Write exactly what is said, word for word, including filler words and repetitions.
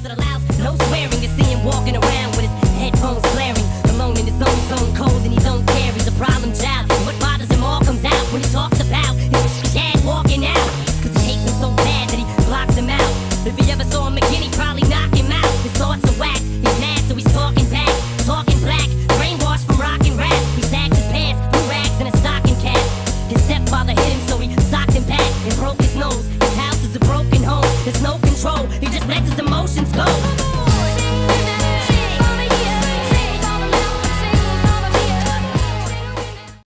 that allows no swearing. You see him walking around with his headphones blaring, alone in his own zone, cold and he don't care. He's a problem child. What bothers him all comes out when he talks about his dad walking out, cause he hates him so bad that he blocks him out. If he ever saw him again, he probably